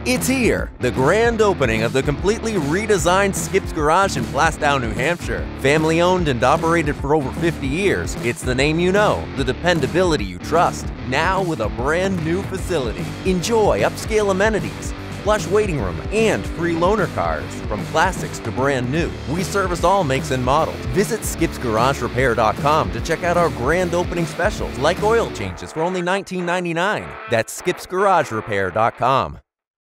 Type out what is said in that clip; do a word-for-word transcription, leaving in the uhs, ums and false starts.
It's here, the grand opening of the completely redesigned Skip's Garage in Plaistow, New Hampshire. Family owned and operated for over fifty years, it's the name you know, the dependability you trust. Now with a brand new facility. Enjoy upscale amenities, plush waiting room, and free loaner cars. From classics to brand new, we service all makes and models. Visit skips garage repair dot com to check out our grand opening specials, like oil changes for only nineteen ninety-nine. That's skips garage repair dot com.